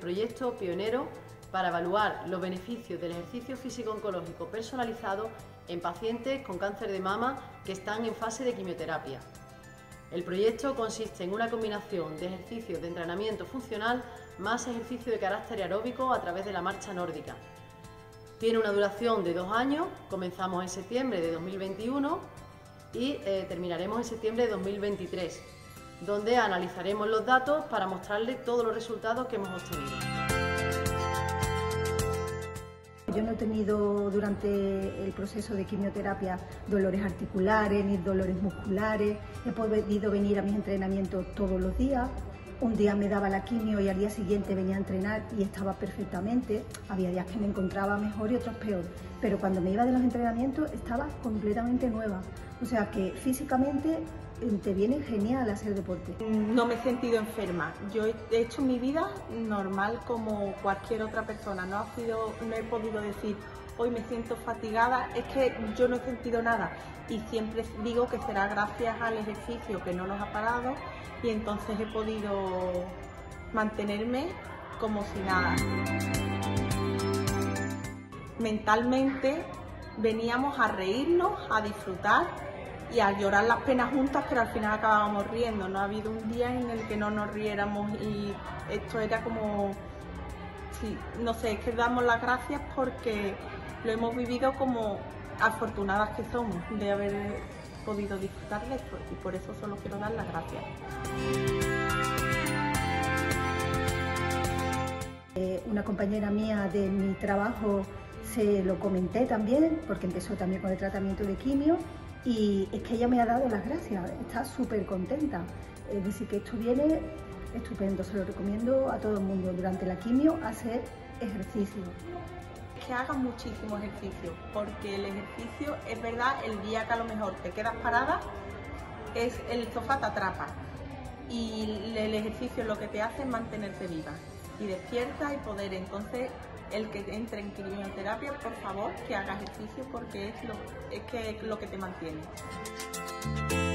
proyecto pionero para evaluar los beneficios del ejercicio físico-oncológico personalizado en pacientes con cáncer de mama que están en fase de quimioterapia. El proyecto consiste en una combinación de ejercicios de entrenamiento funcional más ejercicio de carácter aeróbico a través de la marcha nórdica. Tiene una duración de 2 años, comenzamos en septiembre de 2021 y terminaremos en septiembre de 2023, donde analizaremos los datos para mostrarles todos los resultados que hemos obtenido. Yo no he tenido durante el proceso de quimioterapia dolores articulares ni dolores musculares, he podido venir a mis entrenamientos todos los días. Un día me daba la quimio y al día siguiente venía a entrenar y estaba perfectamente. Había días que me encontraba mejor y otros peor, pero cuando me iba de los entrenamientos estaba completamente nueva. O sea que físicamente te viene genial hacer deporte. No me he sentido enferma. Yo he hecho mi vida normal como cualquier otra persona. No he podido decir hoy me siento fatigada. Es que yo no he sentido nada y siempre digo que será gracias al ejercicio que no nos ha parado y entonces he podido mantenerme como si nada. Mentalmente veníamos a reírnos, a disfrutar y a llorar las penas juntas, pero al final acabábamos riendo. No ha habido un día en el que no nos riéramos y esto era como, sí, no sé, es que damos las gracias porque lo hemos vivido como afortunadas que somos de haber podido disfrutar de esto y por eso solo quiero dar las gracias. Una compañera mía de mi trabajo se lo comenté también, porque empezó también con el tratamiento de quimio y es que ella me ha dado las gracias, está súper contenta. Es decir, que esto viene estupendo, se lo recomiendo a todo el mundo durante la quimio hacer ejercicio. Que hagan muchísimo ejercicio, porque el ejercicio es verdad, el día que a lo mejor te quedas parada, el sofá te atrapa y el ejercicio lo que te hace es mantenerte viva y despierta y poder. Entonces, el que entre en quimioterapia, por favor, que haga ejercicio porque es lo que te mantiene.